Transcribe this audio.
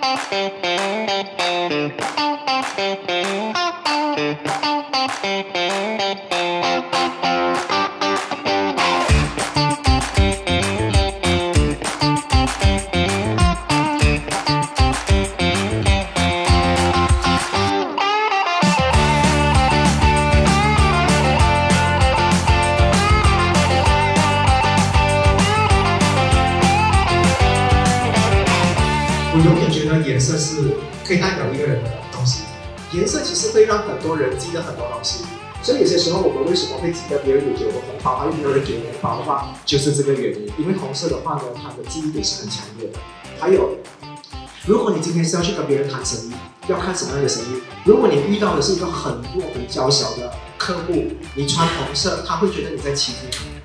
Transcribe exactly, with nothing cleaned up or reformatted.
我永远觉得颜色是可以代表一个人的东西，颜色其实会让很多人记得很多东西，所以有些时候我们为什么会记得别人有给我们红包，还有没有人给我们红包的话，就是这个原因。因为红色的话呢，它的记忆点是很强烈的。还有，如果你今天是要去跟别人谈生意，要看什么样的生意？如果你遇到的是一个很弱、很娇小的客户，你穿红色，他会觉得你在欺负他。